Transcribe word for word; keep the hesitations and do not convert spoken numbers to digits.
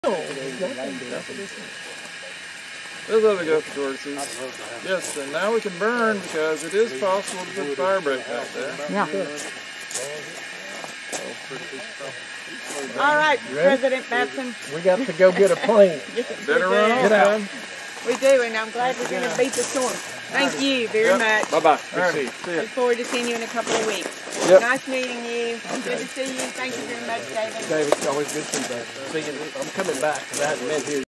Those other go tortoises. Yes, and now we can burn because it is possible to put fire break out there. Yeah. All right, President Batson. We got to go get a plane. Better run on, Get out. We do, and I'm glad we're going to beat the storm. Thank you very Yep. much. Bye-bye. Good to see you. See ya. Look forward to seeing you in a couple of weeks. Yep. Nice meeting you. Good to see you. Thank you very much, David. David, it's always good to see you. See you. I'm coming back because I haven't been here.